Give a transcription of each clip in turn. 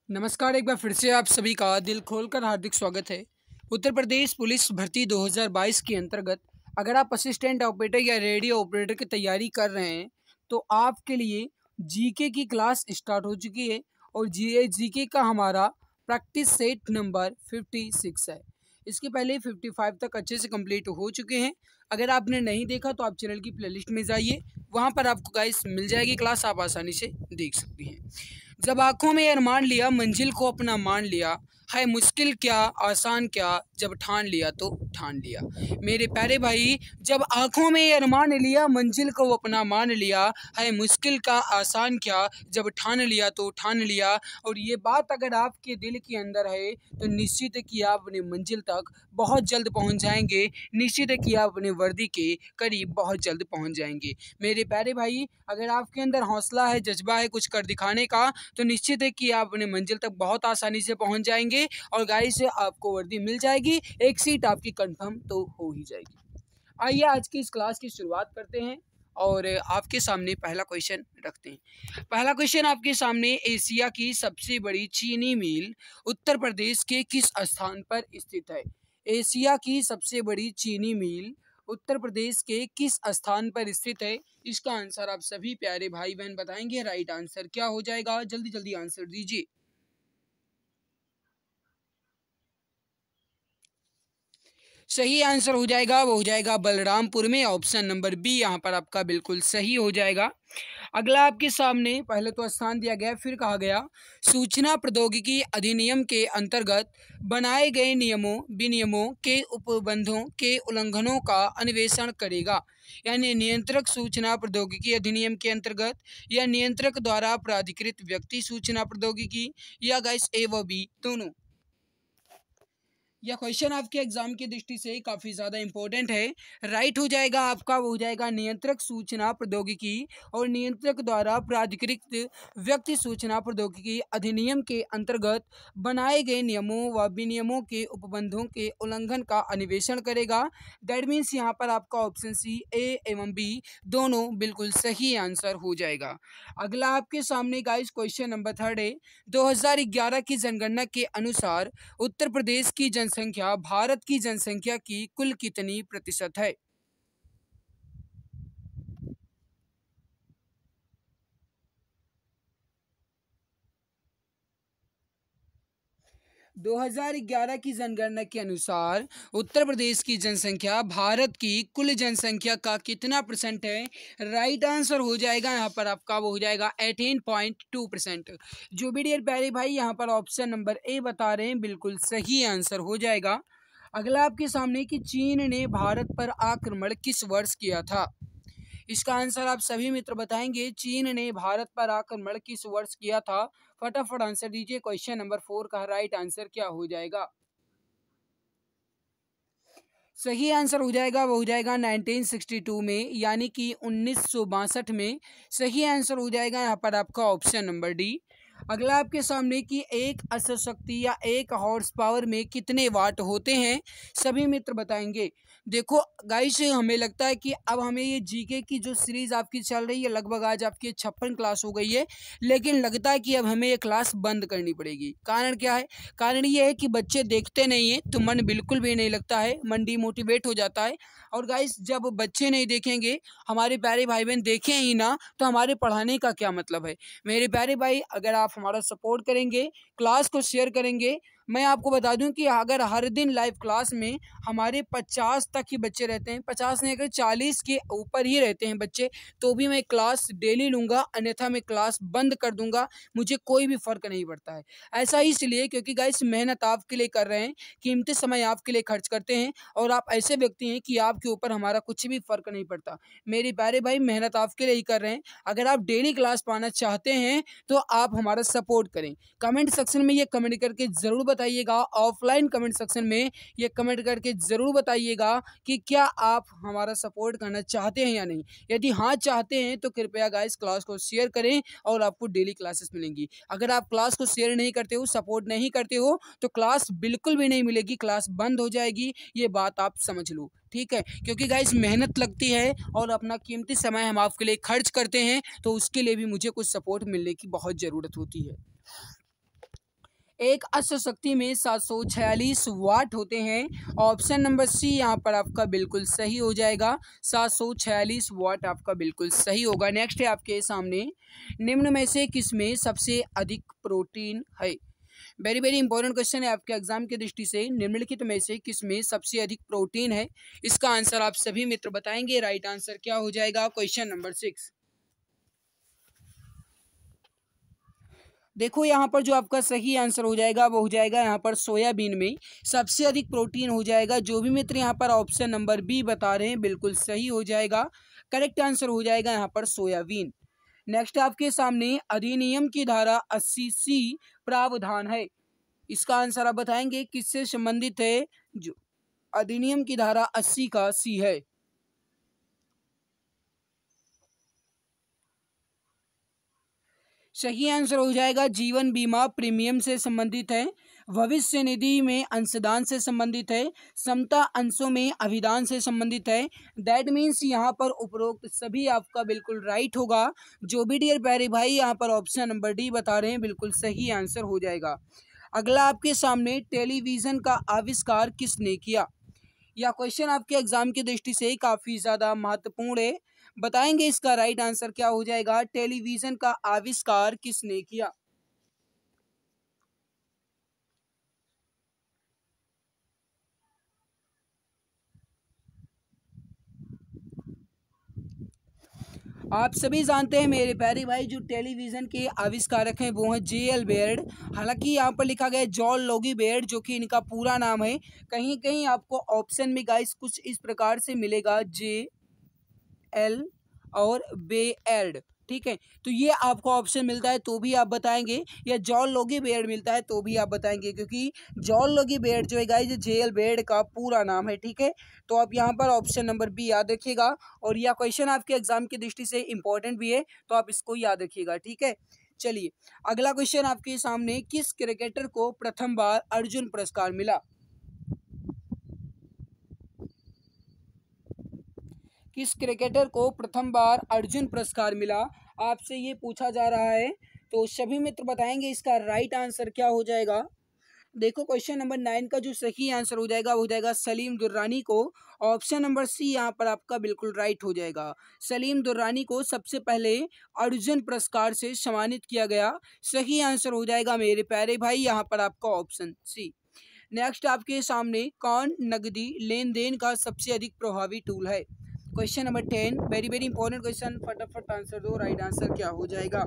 नमस्कार, एक बार फिर से आप सभी का दिल खोलकर हार्दिक स्वागत है। उत्तर प्रदेश पुलिस भर्ती 2022 के अंतर्गत अगर आप असिस्टेंट ऑपरेटर या रेडियो ऑपरेटर की तैयारी कर रहे हैं, तो आपके लिए जीके की क्लास स्टार्ट हो चुकी है और जीके का हमारा प्रैक्टिस सेट नंबर 56 है। इसके पहले 55 तक अच्छे से कंप्लीट हो चुके हैं। अगर आपने नहीं देखा तो आप चैनल की प्लेलिस्ट में जाइए, वहाँ पर आपको गाइस मिल जाएगी क्लास, आप आसानी से देख सकती हैं। जब आंखों में अरमान लिया, मंजिल को अपना मान लिया, है मुश्किल क्या आसान क्या, जब ठान लिया तो ठान लिया। मेरे प्यारे भाई, जब आंखों में अरमान लिया, मंजिल को अपना मान लिया, है मुश्किल का आसान क्या, जब ठान लिया तो ठान लिया। और ये बात अगर आपके दिल के अंदर है तो निश्चित है कि आप अपनी मंजिल तक बहुत जल्द पहुंच जाएंगे। निश्चित है कि आप अपने वर्दी के करीब बहुत जल्द पहुंच जाएंगे। मेरे प्यारे भाई, अगर आपके अंदर हौसला है, जज्बा है कुछ कर दिखाने का, तो निश्चित है कि आप अपने मंजिल तक बहुत आसानी से पहुंच जाएंगे और गाइस से आपको वर्दी मिल जाएगी, एक सीट आपकी कंफर्म तो हो ही जाएगी। आइए आज की इस क्लास की शुरुआत करते हैं और आपके सामने पहला क्वेश्चन रखते हैं। पहला क्वेश्चन आपके सामने, एशिया की सबसे बड़ी चीनी मिल उत्तर प्रदेश के किस स्थान पर स्थित है? एशिया की सबसे बड़ी चीनी मिल उत्तर प्रदेश के किस स्थान पर स्थित है? इसका आंसर आप सभी प्यारे भाई बहन बताएंगे। राइट आंसर क्या हो जाएगा? जल्दी जल्दी आंसर दीजिए। सही आंसर हो जाएगा, वो हो जाएगा बलरामपुर में। ऑप्शन नंबर बी यहाँ पर आपका बिल्कुल सही हो जाएगा। अगला आपके सामने, पहले तो स्थान दिया गया फिर कहा गया, सूचना प्रौद्योगिकी अधिनियम के अंतर्गत बनाए गए नियमों विनियमों के उपबंधों के उल्लंघनों का अन्वेषण करेगा। यानी नियंत्रक सूचना प्रौद्योगिकी अधिनियम के अंतर्गत, या नियंत्रक द्वारा प्राधिकृत व्यक्ति सूचना प्रौद्योगिकी, या गाइस ए व बी दोनों। यह क्वेश्चन आपके एग्जाम की दृष्टि से काफ़ी ज़्यादा इंपॉर्टेंट है। राइट हो जाएगा आपका, वो हो जाएगा नियंत्रक सूचना प्रौद्योगिकी और नियंत्रक द्वारा प्राधिकृत व्यक्ति सूचना प्रौद्योगिकी अधिनियम के अंतर्गत बनाए गए नियमों व विनियमों के उपबंधों के उल्लंघन का अन्वेषण करेगा। दैट मीन्स यहाँ पर आपका ऑप्शन सी, ए एवं बी दोनों बिल्कुल सही आंसर हो जाएगा। अगला आपके सामने गाइस क्वेश्चन नंबर 3 है। 2011 की जनगणना के अनुसार उत्तर प्रदेश की जनसंख्या भारत की जनसंख्या की कुल कितनी प्रतिशत है? 2011 की जनगणना के अनुसार उत्तर प्रदेश की जनसंख्या भारत की कुल जनसंख्या का कितना परसेंट है? राइट आंसर हो जाएगा यहाँ पर आपका, वो हो जाएगा 18.2%। जो भी डियर प्यारे भाई यहाँ पर ऑप्शन नंबर ए बता रहे हैं, बिल्कुल सही आंसर हो जाएगा। अगला आपके सामने कि चीन ने भारत पर आक्रमण किस वर्ष किया था? इसका आंसर आप सभी मित्र बताएंगे। चीन ने भारत पर आक्रमण किस वर्ष किया था? फटाफट आंसर दीजिए। क्वेश्चन नंबर 4 का राइट आंसर क्या हो जाएगा? सही आंसर हो जाएगा, वो हो जाएगा 1962 में, यानी कि 1962 में। सही आंसर हो जाएगा यहाँ पर आपका ऑप्शन नंबर डी। अगला आपके सामने कि एक अश्व शक्ति या एक हॉर्स पावर में कितने वाट होते हैं? सभी मित्र बताएंगे। देखो गाइस, हमें लगता है कि अब हमें ये जीके की जो सीरीज आपकी चल रही है, लगभग आज आपकी 56 क्लास हो गई है, लेकिन लगता है कि अब हमें ये क्लास बंद करनी पड़ेगी। कारण क्या है? कारण ये है कि बच्चे देखते नहीं हैं तो मन बिल्कुल भी नहीं लगता है, मन डिमोटिवेट हो जाता है। और गाइस, जब बच्चे नहीं देखेंगे, हमारे प्यारे भाई बहन देखें ही ना, तो हमारे पढ़ाने का क्या मतलब है? मेरे प्यारे भाई, अगर आप हमारा सपोर्ट करेंगे, क्लास को शेयर करेंगे, मैं आपको बता दूं कि अगर हर दिन लाइव क्लास में हमारे 50 तक ही बच्चे रहते हैं, 50 नहीं, अगर 40 के ऊपर ही रहते हैं बच्चे, तो भी मैं क्लास डेली लूँगा, अन्यथा मैं क्लास बंद कर दूंगा। मुझे कोई भी फ़र्क नहीं पड़ता है। ऐसा ही इसलिए क्योंकि गाइस, मेहनत आपके लिए कर रहे हैं, कीमती समय आपके लिए खर्च करते हैं, और आप ऐसे व्यक्ति हैं कि आपके ऊपर हमारा कुछ भी फ़र्क नहीं पड़ता। मेरे प्यारे भाई, मेहनत आपके लिए ही कर रहे हैं। अगर आप डेली क्लास पाना चाहते हैं तो आप हमारा सपोर्ट करें। कमेंट सेक्शन में ये कमेंट करके ज़रूर बताइएगा, ऑफलाइन कमेंट सेक्शन में ये कमेंट करके ज़रूर बताइएगा कि क्या आप हमारा सपोर्ट करना चाहते हैं या नहीं। यदि हाँ चाहते हैं तो कृपया गाइस क्लास को शेयर करें और आपको डेली क्लासेस मिलेंगी। अगर आप क्लास को शेयर नहीं करते हो, सपोर्ट नहीं करते हो, तो क्लास बिल्कुल भी नहीं मिलेगी, क्लास बंद हो जाएगी। ये बात आप समझ लो, ठीक है? क्योंकि गाइस, मेहनत लगती है और अपना कीमती समय हम आपके लिए खर्च करते हैं, तो उसके लिए भी मुझे कुछ सपोर्ट मिलने की बहुत ज़रूरत होती है। एक अश्व शक्ति में 746 वाट होते हैं। ऑप्शन नंबर सी यहाँ पर आपका बिल्कुल सही हो जाएगा। 746 वाट आपका बिल्कुल सही होगा। नेक्स्ट है आपके सामने, निम्न में से किसमें सबसे अधिक प्रोटीन है? वेरी वेरी इंपॉर्टेंट क्वेश्चन है आपके एग्जाम की दृष्टि से। निम्नलिखित में से किसमें सबसे अधिक प्रोटीन है? इसका आंसर आप सभी मित्र बताएंगे। राइट आंसर क्या हो जाएगा? Question number 6। देखो यहाँ पर जो आपका सही आंसर हो जाएगा वो हो जाएगा यहाँ पर सोयाबीन में सबसे अधिक प्रोटीन हो जाएगा। जो भी मित्र यहाँ पर ऑप्शन नंबर बी बता रहे हैं बिल्कुल सही हो जाएगा। करेक्ट आंसर हो जाएगा यहाँ पर सोयाबीन। नेक्स्ट आपके सामने अधिनियम की धारा 80C प्रावधान है। इसका आंसर आप बताएंगे किससे संबंधित है? जो अधिनियम की धारा 80 का सी है। सही आंसर हो जाएगा जीवन बीमा प्रीमियम से संबंधित है। भविष्य निधि में अंशदान से संबंधित है। समता अंशों में अभिदान से संबंधित है। दैट मीन्स यहाँ पर उपरोक्त सभी आपका बिल्कुल राइट होगा। जो भी डियर प्यारे भाई यहाँ पर ऑप्शन नंबर डी बता रहे हैं बिल्कुल सही आंसर हो जाएगा। अगला आपके सामने, टेलीविजन का आविष्कार किसने किया? यह क्वेश्चन आपके एग्जाम की दृष्टि से काफी ज्यादा महत्वपूर्ण है। बताएंगे इसका राइट आंसर क्या हो जाएगा? टेलीविजन का आविष्कार किसने किया? आप सभी जानते हैं मेरे प्यारे भाई, जो टेलीविजन के आविष्कारक हैं वो हैं जे.एल. बेयर्ड। हालांकि यहाँ पर लिखा गया है जॉन लोगी बेयर्ड, जो कि इनका पूरा नाम है। कहीं कहीं आपको ऑप्शन में गाइस कुछ इस प्रकार से मिलेगा, जे.एल. और बेयर्ड। ठीक है, तो ये आपको ऑप्शन मिलता है तो भी आप बताएंगे, या जॉन लोगी बेयर्ड मिलता है तो भी आप बताएंगे, क्योंकि जॉन लोगी बेयर्ड जो है गाइस जे.एल. बेयर्ड का पूरा नाम है। ठीक है, तो आप यहाँ पर ऑप्शन नंबर बी याद रखिएगा। और यह क्वेश्चन आपके एग्जाम की दृष्टि से इंपॉर्टेंट भी है, तो आप इसको याद रखिएगा। ठीक है, चलिए अगला क्वेश्चन आपके सामने, किस क्रिकेटर को प्रथम बार अर्जुन पुरस्कार मिला? किस क्रिकेटर को प्रथम बार अर्जुन पुरस्कार मिला, आपसे ये पूछा जा रहा है। तो सभी मित्र बताएंगे इसका राइट आंसर क्या हो जाएगा। देखो क्वेश्चन नंबर 9 का जो सही आंसर हो जाएगा वो हो जाएगा सलीम दुर्रानी को। ऑप्शन नंबर सी यहाँ पर आपका बिल्कुल राइट हो जाएगा। सलीम दुर्रानी को सबसे पहले अर्जुन पुरस्कार से सम्मानित किया गया। सही आंसर हो जाएगा मेरे प्यारे भाई यहाँ पर आपका ऑप्शन सी। नेक्स्ट आपके सामने, कौन नकदी लेन देन का सबसे अधिक प्रभावी टूल है? Question number 10, very very important question, फटाफट आंसर दो। राइट आंसर क्या हो जाएगा?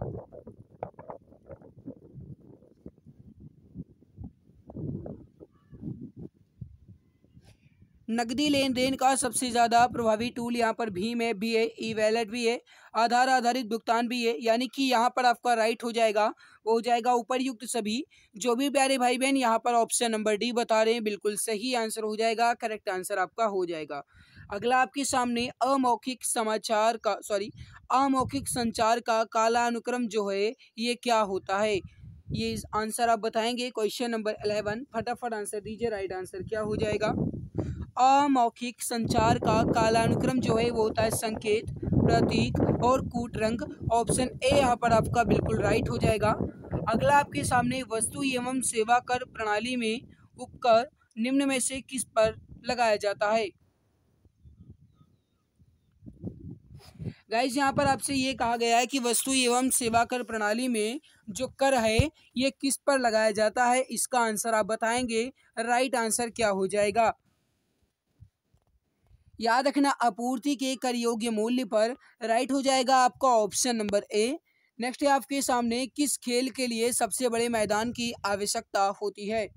नकदी लेन देन का सबसे ज्यादा प्रभावी टूल यहाँ पर भीम है, भी है, ई वैलेट भी है, आधार आधारित भुगतान भी है। यानी कि यहाँ पर आपका राइट हो जाएगा वो हो जाएगा उपरयुक्त सभी। जो भी प्यारे भाई बहन यहाँ पर ऑप्शन नंबर डी बता रहे हैं बिल्कुल सही आंसर हो जाएगा। करेक्ट आंसर आपका हो जाएगा। अगला आपके सामने, अमौखिक समाचार का सॉरी अमौखिक संचार का कालानुक्रम जो है ये क्या होता है? ये आंसर आप बताएंगे। क्वेश्चन नंबर 11, फटाफट आंसर दीजिए। राइट आंसर क्या हो जाएगा? अमौखिक संचार का कालानुक्रम जो है वो होता है संकेत, प्रतीक और कूट रंग। ऑप्शन ए यहाँ पर आपका बिल्कुल राइट हो जाएगा। अगला आपके सामने, वस्तु एवं सेवा कर प्रणाली में उपकर निम्न में से किस पर लगाया जाता है? गाइस यहाँ पर आपसे ये कहा गया है कि वस्तु एवं सेवा कर प्रणाली में जो कर है ये किस पर लगाया जाता है? इसका आंसर आप बताएंगे। राइट आंसर क्या हो जाएगा? याद रखना, आपूर्ति के कर योग्य मूल्य पर। राइट हो जाएगा आपका ऑप्शन नंबर ए। नेक्स्ट है आपके सामने, किस खेल के लिए सबसे बड़े मैदान की आवश्यकता होती है?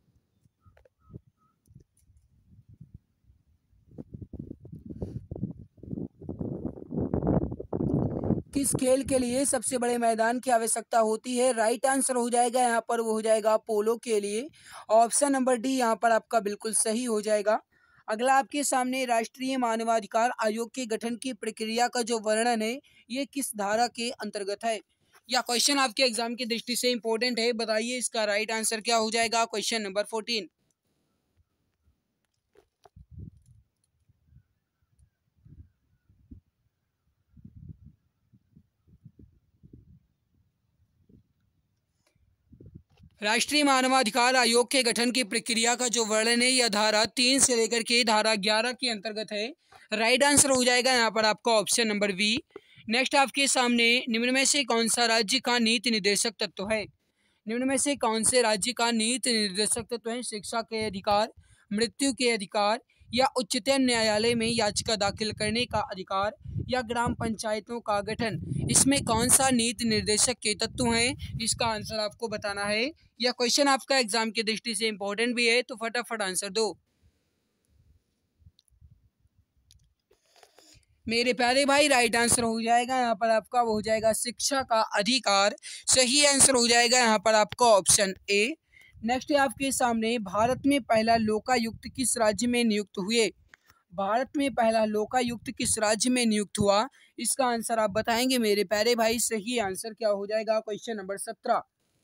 किस खेल के लिए सबसे बड़े मैदान की आवश्यकता होती है? राइट आंसर हो जाएगा यहाँ पर वो हो जाएगा पोलो के लिए। ऑप्शन नंबर डी यहाँ पर आपका बिल्कुल सही हो जाएगा। अगला आपके सामने, राष्ट्रीय मानवाधिकार आयोग के गठन की प्रक्रिया का जो वर्णन है ये किस धारा के अंतर्गत है? या क्वेश्चन आपके एग्जाम की दृष्टि से इंपॉर्टेंट है, बताइए इसका राइट आंसर क्या हो जाएगा? Question number 14। राष्ट्रीय मानवाधिकार आयोग के गठन की प्रक्रिया का जो वर्णन है यह धारा 3 से लेकर के धारा 11 के अंतर्गत है। राइट आंसर हो जाएगा यहाँ पर आपका ऑप्शन नंबर बी। नेक्स्ट आपके सामने निम्न में से कौन सा राज्य का नीति निर्देशक तत्व है? निम्न में से कौन से राज्य का नीति निर्देशक तत्व है? शिक्षा के अधिकार, मृत्यु के अधिकार, या उच्चतम न्यायालय में याचिका दाखिल करने का अधिकार, या ग्राम पंचायतों का गठन। इसमें कौन सा नीति निर्देशक के तत्व हैं? इसका आंसर आपको बताना है। यह क्वेश्चन आपका एग्जाम की दृष्टि से इंपॉर्टेंट भी है, तो फटाफट आंसर दो मेरे प्यारे भाई। राइट आंसर हो जाएगा यहाँ पर आपका, वो हो जाएगा शिक्षा का अधिकार। सही आंसर हो जाएगा यहाँ पर आपका ऑप्शन ए। नेक्स्ट है आपके सामने, भारत में पहला लोकायुक्त किस राज्य में नियुक्त हुए? भारत में पहला लोकायुक्त किस राज्य में नियुक्त हुआ? इसका आंसर आप बताएंगे मेरे प्यारे भाई। सही आंसर क्या हो जाएगा? Question number 17।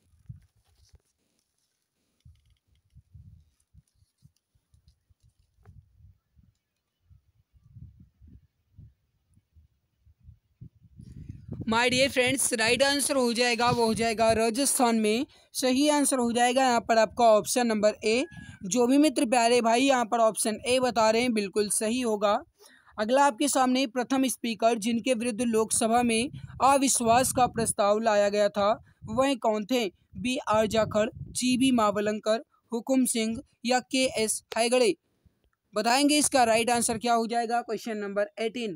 My dear friends, right answer हो जाएगा, वो हो जाएगा राजस्थान में। सही आंसर हो जाएगा यहाँ पर आपका ऑप्शन नंबर ए। जो भी मित्र प्यारे भाई यहाँ पर ऑप्शन ए बता रहे हैं बिल्कुल सही होगा। अगला आपके सामने, प्रथम स्पीकर जिनके विरुद्ध लोकसभा में अविश्वास का प्रस्ताव लाया गया था वह कौन थे? B R Jakhar, G B Mavalankar, Hukam Singh, या के एस हेगड़े? बताएंगे इसका राइट आंसर क्या हो जाएगा? Question number 18।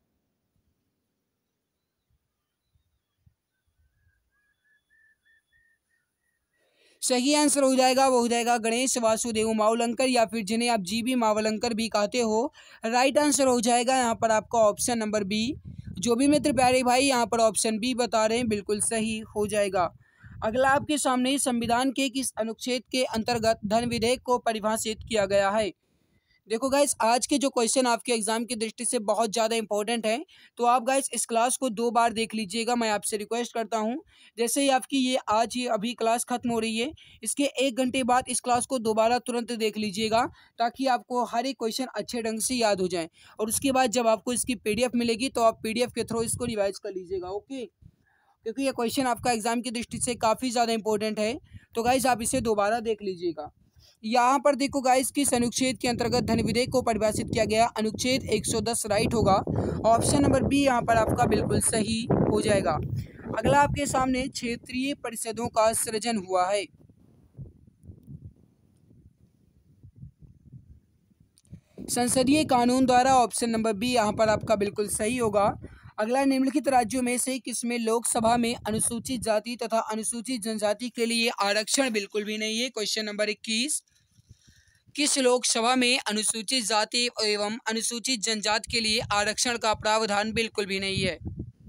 सही आंसर हो जाएगा, वो हो जाएगा गणेश वासुदेव मावलंकर, या फिर जिन्हें आप जी बी मावलंकर भी कहते हो। राइट आंसर हो जाएगा यहाँ पर आपका ऑप्शन नंबर बी। जो भी मित्र प्यारे भाई यहाँ पर ऑप्शन बी बता रहे हैं बिल्कुल सही हो जाएगा। अगला आपके सामने, संविधान के किस अनुच्छेद के अंतर्गत धन विधेयक को परिभाषित किया गया है? देखो गाइस, आज के जो क्वेश्चन आपके एग्जाम की दृष्टि से बहुत ज़्यादा इंपॉर्टेंट है, तो आप गाइस इस क्लास को 2 बार देख लीजिएगा, मैं आपसे रिक्वेस्ट करता हूं। जैसे ही आपकी ये आज ही अभी क्लास खत्म हो रही है, इसके 1 घंटे बाद इस क्लास को दोबारा तुरंत देख लीजिएगा, ताकि आपको हर एक क्वेश्चन अच्छे ढंग से याद हो जाए। और उसके बाद जब आपको इसकी PDF मिलेगी तो आप PDF के थ्रू इसको रिवाइज कर लीजिएगा, ओके? क्योंकि ये क्वेश्चन आपका एग्जाम की दृष्टि से काफ़ी ज़्यादा इंपॉर्टेंट है, तो गाइस आप इसे दोबारा देख लीजिएगा। यहाँ पर देखो गाइस, किस अनुच्छेद के अंतर्गत धन विधेयक को परिभाषित किया गया? अनुच्छेद 110 राइट होगा। ऑप्शन नंबर बी यहाँ पर आपका बिल्कुल सही हो जाएगा। अगला आपके सामने, क्षेत्रीय परिषदों का सृजन हुआ है। संसदीय कानून द्वारा। ऑप्शन नंबर बी यहाँ पर आपका बिल्कुल सही होगा। अगला, निम्नलिखित राज्यों में से किसमें लोकसभा में अनुसूचित जाति तथा अनुसूचित जनजाति के लिए आरक्षण बिल्कुल भी नहीं है? Question number 21। किस लोकसभा में अनुसूचित जाति एवं अनुसूचित जनजाति के लिए आरक्षण का प्रावधान बिल्कुल भी नहीं है?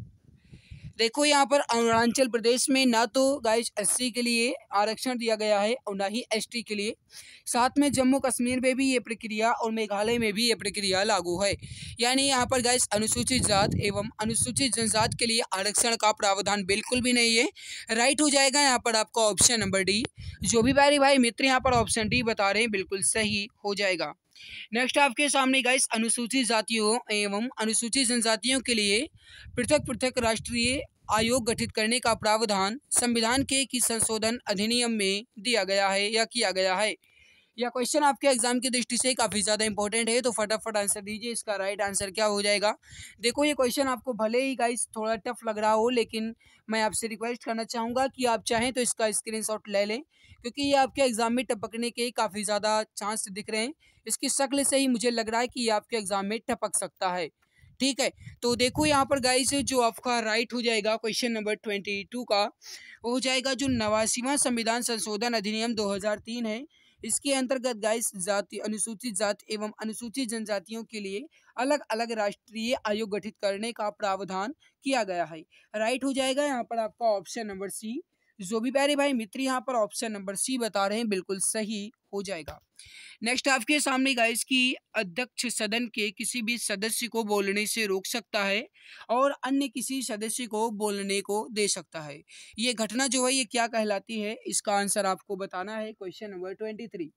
देखो यहाँ पर अरुणाचल प्रदेश में ना तो गाइस SC के लिए आरक्षण दिया गया है और ना ही ST के लिए। साथ में जम्मू कश्मीर में भी ये प्रक्रिया और मेघालय में भी ये प्रक्रिया लागू है। यानी यहाँ पर गाइस अनुसूचित जाति एवं अनुसूचित जनजाति के लिए आरक्षण का प्रावधान बिल्कुल भी नहीं है। राइट हो जाएगा यहाँ पर आपका ऑप्शन नंबर डी। जो भी प्यारे भाई मित्र यहाँ पर ऑप्शन डी बता रहे हैं बिल्कुल सही हो जाएगा। नेक्स्ट आपके सामने गाइस, अनुसूचित जातियों एवं अनुसूचित जनजातियों के लिए पृथक पृथक राष्ट्रीय आयोग गठित करने का प्रावधान संविधान के किस संशोधन अधिनियम में दिया गया है या किया गया है? यह क्वेश्चन आपके एग्जाम की दृष्टि से काफ़ी ज़्यादा इंपॉर्टेंट है, तो फटाफट आंसर दीजिए। इसका राइट आंसर क्या हो जाएगा? देखो ये क्वेश्चन आपको भले ही गाइस थोड़ा टफ लग रहा हो, लेकिन मैं आपसे रिक्वेस्ट करना चाहूँगा कि आप चाहें तो इसका स्क्रीनशॉट ले लें, क्योंकि ये आपके एग्जाम में टपकने के काफ़ी ज़्यादा चांस दिख रहे हैं। इसकी शक्ल से ही मुझे लग रहा है कि ये आपके एग्जाम में टपक सकता है। ठीक है, तो देखो यहाँ पर गाइस जो आपका राइट हो जाएगा क्वेश्चन नंबर 22 का, वो हो जाएगा जो 89वां संविधान संशोधन अधिनियम 2003 है। इसके अंतर्गत गाइस जाति अनुसूचित जाति एवं अनुसूचित जनजातियों के लिए अलग अलग राष्ट्रीय आयोग गठित करने का प्रावधान किया गया है। राइट हो जाएगा यहाँ पर आपका ऑप्शन नंबर सी। जो भी प्यारे भाई मित्र यहाँ पर ऑप्शन नंबर सी बता रहे हैं बिल्कुल सही हो जाएगा। नेक्स्ट आपके सामने गाइस की अध्यक्ष सदन के किसी भी सदस्य को बोलने से रोक सकता है और अन्य किसी सदस्य को बोलने को दे सकता है। ये घटना जो है ये क्या कहलाती है? इसका आंसर आपको बताना है। Question number 23।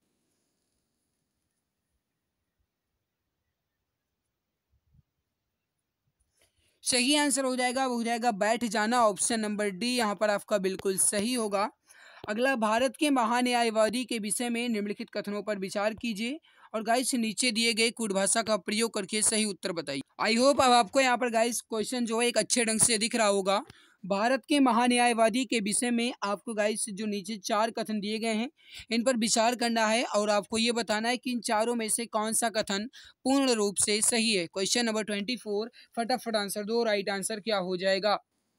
सही आंसर हो जाएगा, वो हो जाएगा बैठ जाना। ऑप्शन नंबर डी यहाँ पर आपका बिल्कुल सही होगा। अगला, भारत के महान्यायवादी के विषय में निम्नलिखित कथनों पर विचार कीजिए और गाइस नीचे दिए गए कूट भाषा का प्रयोग करके सही उत्तर बताइए। आई होप अब आपको यहाँ पर गाइस क्वेश्चन जो है एक अच्छे ढंग से दिख रहा होगा। भारत के महान्यायवादी के विषय में आपको गाइस जो नीचे 4 कथन दिए गए हैं इन पर विचार करना है और आपको ये बताना है कि इन चारों में से कौन सा कथन पूर्ण रूप से सही है। क्वेश्चन नंबर 24, फटाफट आंसर दो। राइट आंसर क्या हो जाएगा?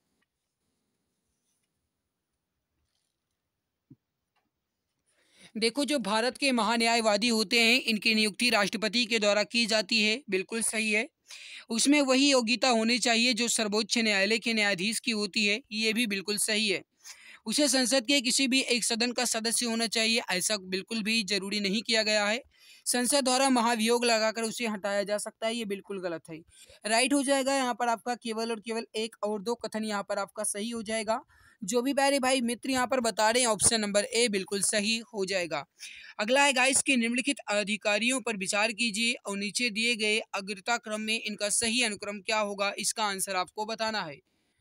देखो, जो भारत के महान्यायवादी होते हैं इनकी नियुक्ति राष्ट्रपति के द्वारा की जाती है, बिल्कुल सही है। उसमें वही योग्यता होनी चाहिए जो सर्वोच्च न्यायालय के न्यायाधीश की होती है, ये भी बिल्कुल सही है। उसे संसद के किसी भी एक सदन का सदस्य होना चाहिए, ऐसा बिल्कुल भी जरूरी नहीं किया गया है। संसद द्वारा महाभियोग लगाकर उसे हटाया जा सकता है, ये बिल्कुल गलत है। राइट हो जाएगा यहाँ पर आपका केवल और केवल एक और दो कथन यहाँ पर आपका सही हो जाएगा। जो भी प्यारे भाई मित्र यहाँ पर बता रहे हैं ऑप्शन नंबर ए बिल्कुल सही हो जाएगा। अगला है गाइस कि निम्नलिखित अधिकारियों पर विचार कीजिए और नीचे दिए गए अग्रता क्रम में इनका सही अनुक्रम क्या होगा, इसका आंसर आपको बताना है।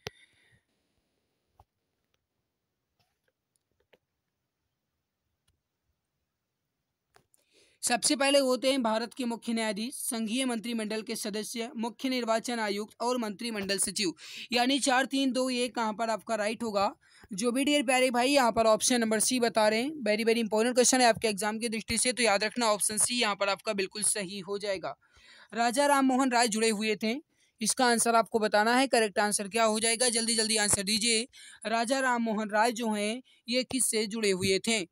सबसे पहले होते हैं भारत के मुख्य न्यायाधीश, संघीय मंत्रिमंडल के सदस्य, मुख्य निर्वाचन आयुक्त और मंत्रिमंडल सचिव, यानी 4 3 2 1 कहाँ पर आपका राइट होगा। जो भी डियर प्यारे भाई यहाँ पर ऑप्शन नंबर सी बता रहे हैं, वेरी वेरी इंपॉर्टेंट क्वेश्चन है आपके एग्जाम की दृष्टि से, तो याद रखना ऑप्शन सी यहाँ पर आपका बिल्कुल सही हो जाएगा। राजा राम मोहन राय जुड़े हुए थे, इसका आंसर आपको बताना है। करेक्ट आंसर क्या हो जाएगा, जल्दी जल्दी आंसर दीजिए। राजा राम मोहन राय जो हैं ये किससे जुड़े हुए थे?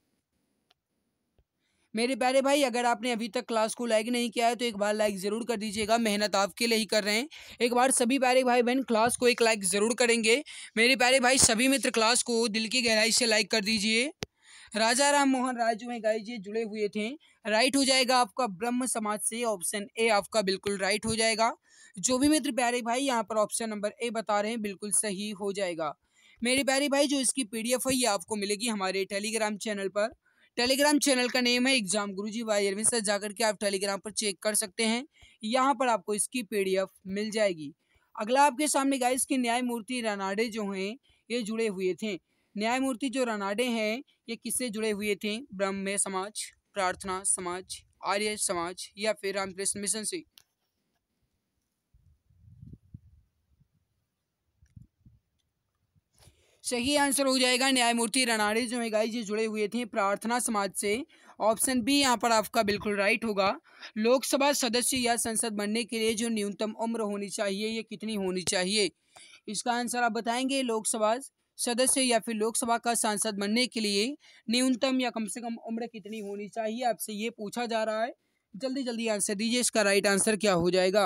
मेरे प्यारे भाई, अगर आपने अभी तक क्लास को लाइक नहीं किया है तो एक बार लाइक जरूर कर दीजिएगा, मेहनत आपके लिए ही कर रहे हैं। एक बार सभी प्यारे भाई बहन क्लास को एक लाइक जरूर करेंगे। मेरे प्यारे भाई सभी मित्र क्लास को दिल की गहराई से लाइक कर दीजिए। राजा राम मोहन राय जो है गाइस ये जुड़े हुए थे, राइट हो जाएगा आपका ब्रह्म समाज से, ऑप्शन ए आपका बिल्कुल राइट हो जाएगा। जो भी मित्र प्यारे भाई यहाँ पर ऑप्शन नंबर ए बता रहे हैं बिल्कुल सही हो जाएगा। मेरे प्यारे भाई जो इसकी पीडीएफ है ये आपको मिलेगी हमारे टेलीग्राम चैनल पर। टेलीग्राम चैनल का नेम है exam Guruji by Arvind sir, जाकर के आप टेलीग्राम पर चेक कर सकते हैं, यहाँ पर आपको इसकी पीडीएफ मिल जाएगी। अगला आपके सामने गाइस की न्यायमूर्ति रनाडे जो हैं ये जुड़े हुए थे। न्यायमूर्ति जो रनाडे हैं ये किससे जुड़े हुए थे? ब्रह्म समाज, प्रार्थना समाज, आर्य समाज या फिर रामकृष्ण मिशन से? सही आंसर हो जाएगा न्यायमूर्ति रनाडे जो है गाइस ये जुड़े हुए थे प्रार्थना समाज से, ऑप्शन बी यहाँ पर आपका बिल्कुल राइट होगा। लोकसभा सदस्य या संसद बनने के लिए जो न्यूनतम उम्र होनी चाहिए ये कितनी होनी चाहिए, इसका आंसर आप बताएंगे। लोकसभा सदस्य या फिर लोकसभा का सांसद बनने के लिए न्यूनतम या कम से कम उम्र कितनी होनी चाहिए, आपसे ये पूछा जा रहा है। जल्दी जल्दी आंसर दीजिए, इसका राइट आंसर क्या हो जाएगा?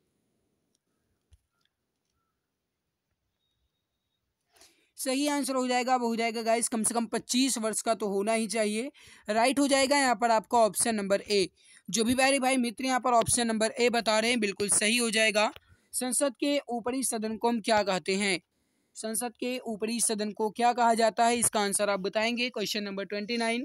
सही आंसर हो जाएगा, वो हो जाएगा गाइस कम से कम 25 वर्ष का तो होना ही चाहिए। राइट हो जाएगा यहाँ पर आपका ऑप्शन नंबर ए। जो भी प्यारे भाई मित्र यहाँ पर ऑप्शन नंबर ए बता रहे हैं बिल्कुल सही हो जाएगा। संसद के ऊपरी सदन को हम क्या कहते हैं? संसद के ऊपरी सदन को क्या कहा जाता है, इसका आंसर आप बताएंगे। Question number 29।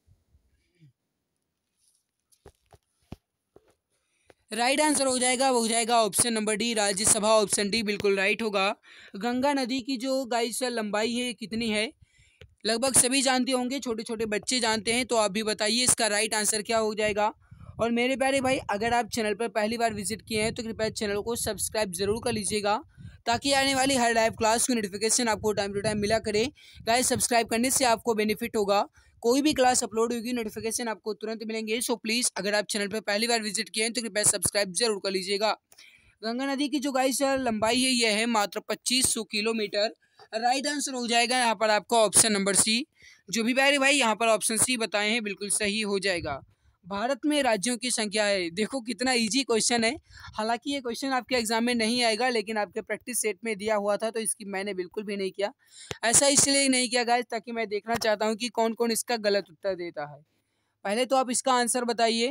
राइट आंसर हो जाएगा, वो हो जाएगा option number D Rajya Sabha, option D बिल्कुल राइट होगा। गंगा नदी की जो गाइस लंबाई है कितनी है? लगभग सभी जानते होंगे, छोटे छोटे बच्चे जानते हैं, तो आप भी बताइए इसका राइट आंसर क्या हो जाएगा। और मेरे प्यारे भाई अगर आप चैनल पर पहली बार विजिट किए हैं तो कृपया चैनल को सब्सक्राइब जरूर कर लीजिएगा, ताकि आने वाली हर लाइव क्लास की नोटिफिकेशन आपको टाइम टू टाइम मिला करे। गाइस सब्सक्राइब करने से आपको बेनिफिट होगा, कोई भी क्लास अपलोड होगी नोटिफिकेशन आपको तुरंत मिलेंगे। सो प्लीज़ अगर आप चैनल पर पहली बार विजिट किए हैं तो कृपया सब्सक्राइब जरूर कर लीजिएगा। गंगा नदी की जो गाइस लंबाई है यह है मात्र 2500 किलोमीटर। राइट आंसर हो जाएगा यहाँ पर आपका ऑप्शन नंबर सी। जो भी प्यारे भाई यहाँ पर ऑप्शन सी बताए हैं बिल्कुल सही हो जाएगा। भारत में राज्यों की संख्या है, देखो कितना इजी क्वेश्चन है। हालांकि ये क्वेश्चन आपके एग्जाम में नहीं आएगा, लेकिन आपके प्रैक्टिस सेट में दिया हुआ था तो इसकी मैंने बिल्कुल भी नहीं किया। ऐसा इसलिए नहीं किया गाइस ताकि मैं देखना चाहता हूँ कि कौन कौन इसका गलत उत्तर देता है। पहले तो आप इसका आंसर बताइए।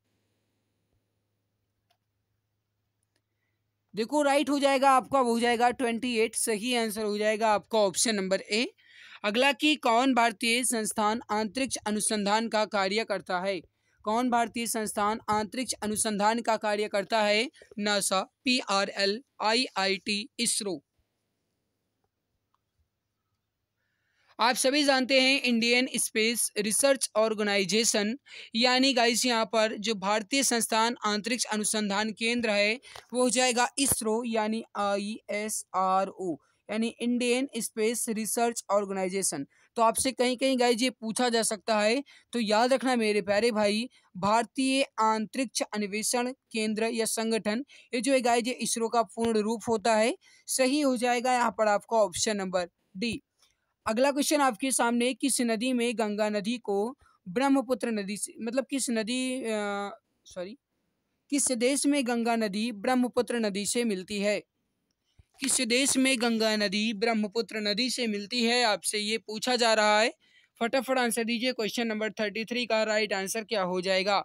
देखो राइट हो जाएगा आपका, वो हो जाएगा 28। सही आंसर हो जाएगा आपका ऑप्शन नंबर ए। अगला कि कौन भारतीय संस्थान अंतरिक्ष अनुसंधान का कार्य करता है? कौन भारतीय संस्थान अंतरिक्ष अनुसंधान का कार्य करता है? NASA, PRL, IIT, ISRO. आप सभी जानते हैं इंडियन स्पेस रिसर्च ऑर्गेनाइजेशन यानी गाइस यहाँ पर जो भारतीय संस्थान अंतरिक्ष अनुसंधान केंद्र है वो हो जाएगा इसरो यानी ISRO यानी इंडियन स्पेस रिसर्च ऑर्गेनाइजेशन। तो आपसे कहीं कहीं गाइस ये पूछा जा सकता है, तो याद रखना मेरे प्यारे भाई, भारतीय अंतरिक्ष अन्वेषण केंद्र या संगठन, ये जो है गाइस ये इसरो का पूर्ण रूप होता है। सही हो जाएगा यहाँ पर आपका ऑप्शन नंबर डी। अगला क्वेश्चन आपके सामने, किस नदी में गंगा नदी को ब्रह्मपुत्र नदी से मतलब किस नदी सॉरी किस देश में गंगा नदी ब्रह्मपुत्र नदी से मिलती है? किस देश में गंगा नदी ब्रह्मपुत्र नदी से मिलती है, आपसे ये पूछा जा रहा है। फटाफट आंसर दीजिए। क्वेश्चन नंबर 33 का राइट आंसर क्या हो जाएगा?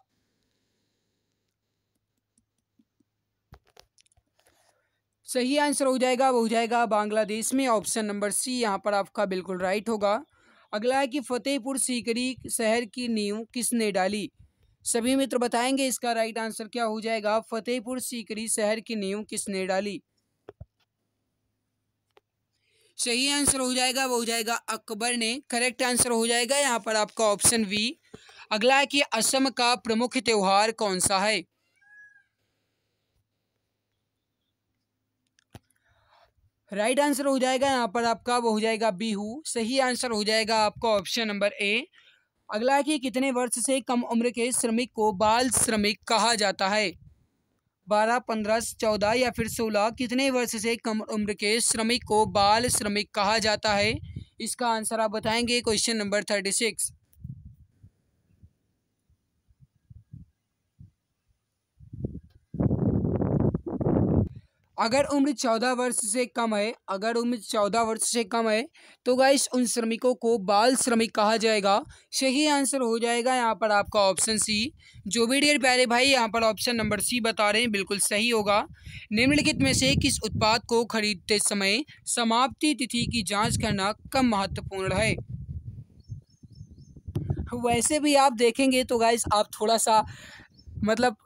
सही आंसर हो जाएगा वो हो जाएगा बांग्लादेश में। ऑप्शन नंबर सी यहाँ पर आपका बिल्कुल राइट होगा। अगला है कि फतेहपुर सीकरी शहर की नींव किसने डाली? सभी मित्र बताएंगे इसका राइट आंसर क्या हो जाएगा। फतेहपुर सीकरी शहर की नींव किसने डाली? सही आंसर हो जाएगा वो हो जाएगा अकबर ने। करेक्ट आंसर हो जाएगा यहाँ पर आपका ऑप्शन वी। अगला है कि असम का प्रमुख त्योहार कौन सा है? राइट आंसर हो जाएगा यहाँ पर आपका वो हो जाएगा बिहू। सही आंसर हो जाएगा आपका ऑप्शन नंबर ए। अगला है कि कितने वर्ष से कम उम्र के श्रमिक को बाल श्रमिक कहा जाता है? 12, 15, 14 या फिर 16? कितने वर्ष से कम उम्र के श्रमिक को बाल श्रमिक कहा जाता है? इसका आंसर आप बताएंगे। Question number 36। अगर उम्र 14 वर्ष से कम है, अगर उम्र 14 वर्ष से कम है तो गाइस उन श्रमिकों को बाल श्रमिक कहा जाएगा। सही आंसर हो जाएगा यहाँ पर आपका ऑप्शन सी। जो भी डियर प्यारे भाई यहाँ पर ऑप्शन नंबर सी बता रहे हैं बिल्कुल सही होगा। निम्नलिखित में से किस उत्पाद को खरीदते समय समाप्ति तिथि की जाँच करना कम महत्वपूर्ण है? वैसे भी आप देखेंगे तो गाइस आप थोड़ा सा मतलब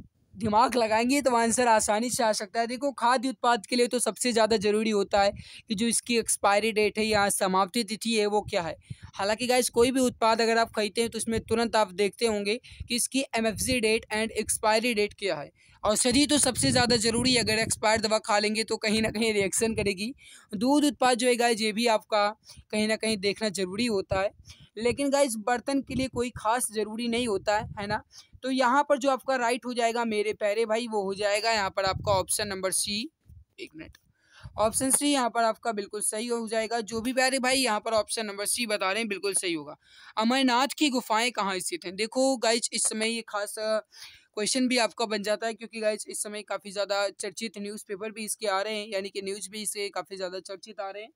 दिमाग लगाएंगे तो आंसर आसानी से आ सकता है। देखो खाद्य उत्पाद के लिए तो सबसे ज़्यादा ज़रूरी होता है कि जो इसकी एक्सपायरी डेट है या समाप्ति तिथि है वो क्या है। हालांकि गाइस कोई भी उत्पाद अगर आप खरीदते हैं तो उसमें तुरंत आप देखते होंगे कि इसकी MFC date and expiry date क्या है। औषधि तो सबसे ज़्यादा ज़रूरी है, अगर एक्सपायर दवा खा लेंगे तो कहीं ना कहीं रिएक्शन करेगी। दूध उत्पाद जो है गाइस ये भी आपका कहीं ना कहीं देखना ज़रूरी होता है। लेकिन गाइस बर्तन के लिए कोई खास ज़रूरी नहीं होता है ना। तो यहाँ पर जो आपका राइट हो जाएगा मेरे प्यारे भाई वो हो जाएगा यहाँ पर आपका ऑप्शन नंबर सी। एक मिनट, ऑप्शन सी यहाँ पर आपका बिल्कुल सही हो जाएगा। जो भी प्यारे भाई यहाँ पर ऑप्शन नंबर सी बता रहे हैं बिल्कुल सही होगा। अमरनाथ की गुफाएं कहाँ स्थित हैं? देखो गाइस इस समय ये खास क्वेश्चन भी आपका बन जाता है क्योंकि गाइस इस समय काफ़ी ज़्यादा चर्चित न्यूज़पेपर भी इसके आ रहे हैं, यानी कि न्यूज़ भी इसके काफ़ी ज़्यादा चर्चित आ रहे हैं।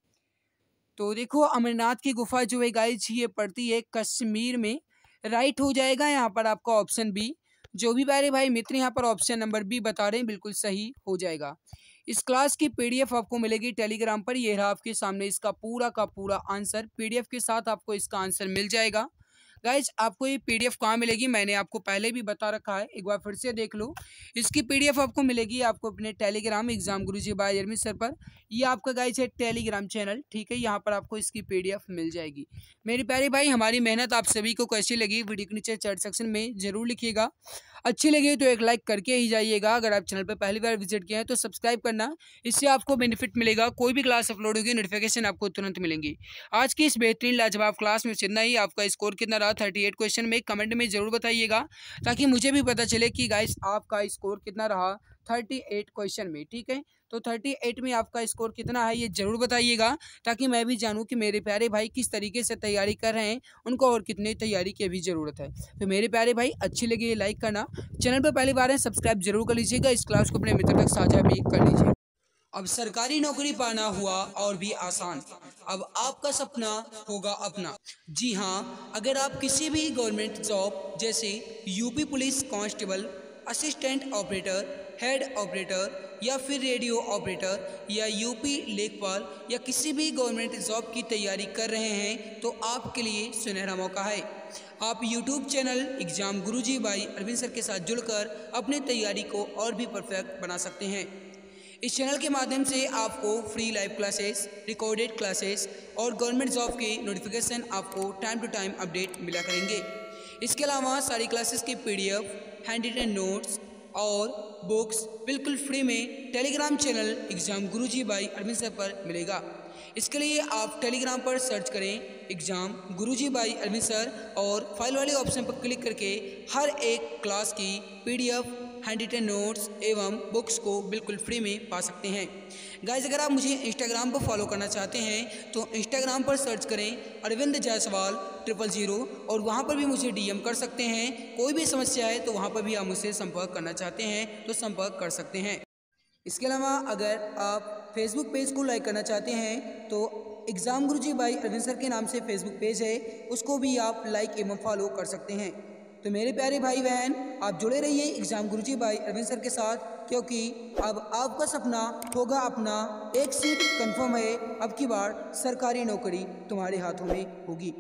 तो देखो अमरनाथ की गुफा जो है गाइस ये पड़ती है कश्मीर में। राइट हो जाएगा यहाँ पर आपका ऑप्शन बी। जो भी प्यारे भाई मित्र यहाँ पर ऑप्शन नंबर बी बता रहे हैं बिल्कुल सही हो जाएगा। इस क्लास की PDF आपको मिलेगी टेलीग्राम पर। ये रहा आपके सामने इसका पूरा का पूरा आंसर। PDF के साथ आपको इसका आंसर मिल जाएगा। गाइज आपको ये PDF कहाँ मिलेगी मैंने आपको पहले भी बता रखा है, एक बार फिर से देख लो। इसकी PDF आपको मिलेगी आपको अपने Telegram exam Guruji by Arvind sir पर। ये आपका गाइज है टेलीग्राम चैनल, ठीक है। यहाँ पर आपको इसकी PDF मिल जाएगी। मेरे प्यारे भाई हमारी मेहनत आप सभी को कैसी लगी वीडियो के नीचे चैट सेक्शन में जरूर लिखिएगा। अच्छी लगी तो एक लाइक करके ही जाइएगा। अगर आप चैनल पर पहली बार विजिट किए हैं तो सब्सक्राइब करना, इससे आपको बेनिफिट मिलेगा। कोई भी क्लास अपलोड होगी नोटिफिकेशन आपको तुरंत मिलेंगी। आज की इस बेहतरीन लाजवाब क्लास में इतना ही। आपका स्कोर कितना रहा 38 क्वेश्चन में कमेंट में जरूर बताइएगा, ताकि मुझे भी पता चले कि गाइस आपका स्कोर कितना रहा 38 क्वेश्चन में, ठीक है। तो 38 में आपका स्कोर कितना है ये जरूर बताइएगा, ताकि मैं भी जानूं कि मेरे प्यारे भाई किस तरीके से तैयारी कर रहे हैं, उनको और कितनी तैयारी की भी ज़रूरत है। तो मेरे प्यारे भाई अच्छी लगी लाइक करना, चैनल पर पहली बार है सब्सक्राइब जरूर कर लीजिएगा। इस क्लास को अपने मित्र तक साझा भी कर लीजिए। अब सरकारी नौकरी पाना हुआ और भी आसान। अब आपका सपना होगा अपना। जी हाँ, अगर आप किसी भी गवर्नमेंट जॉब जैसे UP police constable, assistant operator, head operator या फिर रेडियो ऑपरेटर या यूपी लेखपाल या किसी भी गवर्नमेंट जॉब की तैयारी कर रहे हैं तो आपके लिए सुनहरा मौका है। आप YouTube channel exam Guruji by Arvind sir के साथ जुड़कर अपनी तैयारी को और भी परफेक्ट बना सकते हैं। इस चैनल के माध्यम से आपको free live classes, recorded classes और गवर्नमेंट जॉब के नोटिफिकेशन आपको टाइम टू टाइम अपडेट मिला करेंगे। इसके अलावा सारी क्लासेस की PDF, हैंड रिटन नोट्स और बुक्स बिल्कुल फ्री में Telegram channel exam Guruji by Arvind sir पर मिलेगा। इसके लिए आप टेलीग्राम पर सर्च करें exam Guruji by Arvind sir और फाइल वाले ऑप्शन पर क्लिक करके हर एक क्लास की PDF, हैंड रिटन नोट्स एवं बुक्स को बिल्कुल फ्री में पा सकते हैं। गाइस, अगर आप मुझे इंस्टाग्राम पर फॉलो करना चाहते हैं तो इंस्टाग्राम पर सर्च करें अरविंद जायसवाल 000 और वहां पर भी मुझे DM कर सकते हैं। कोई भी समस्या है तो वहां पर भी आप मुझसे संपर्क करना चाहते हैं तो संपर्क कर सकते हैं। इसके अलावा अगर आप फेसबुक पेज को लाइक करना चाहते हैं तो exam Guruji by Arvind sir के नाम से फेसबुक पेज है, उसको भी आप लाइक एवं फॉलो कर सकते हैं। तो मेरे प्यारे भाई बहन, आप जुड़े रहिए exam Guruji by Arvind sir के साथ, क्योंकि अब आपका सपना होगा अपना। एक सीट कंफर्म है, अब की बार सरकारी नौकरी तुम्हारे हाथों में होगी।